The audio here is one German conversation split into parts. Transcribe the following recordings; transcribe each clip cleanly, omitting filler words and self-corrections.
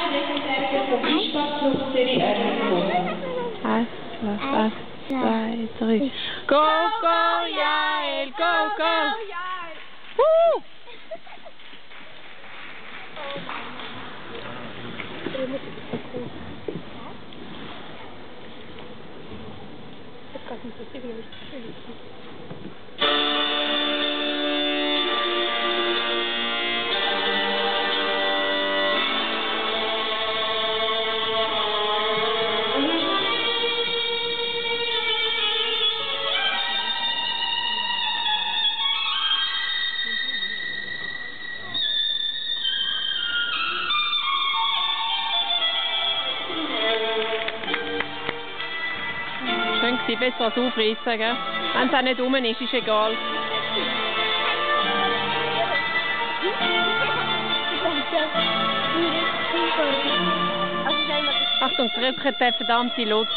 Flächenplätze vom Eissportclub Zürich eröffnet. 1, 2, 3. Go, go, Jael, go, go! Woo! Schön gewesen, besser als aufreißen, gell? Wenn es auch nicht rum ist, ist egal. Achtung, drücken den verdammten Lutz.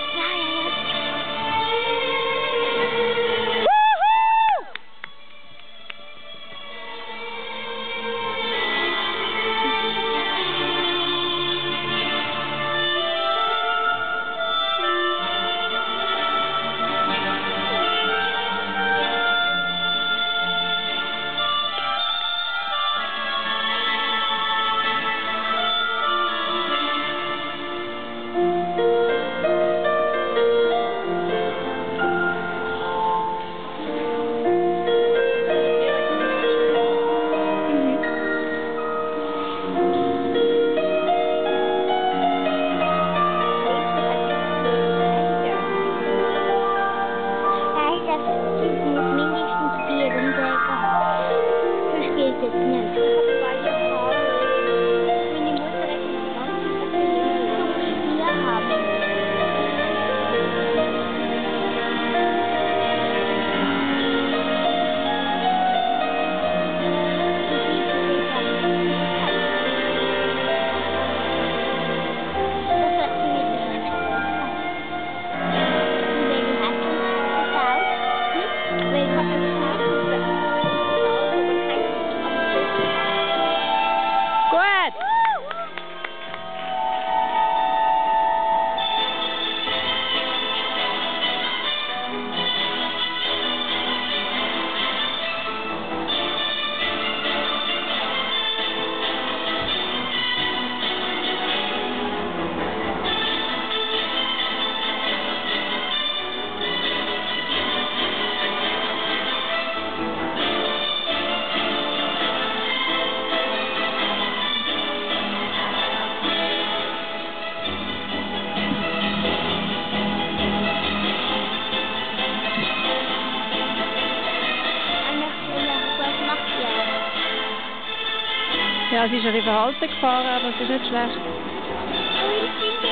Ja, sie ist ein bisschen verhalten gefahren, aber es ist nicht schlecht.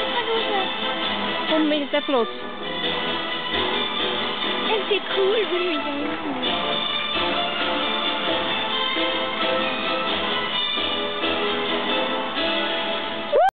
Komm mit dem Fluss. Es ist cool, wenn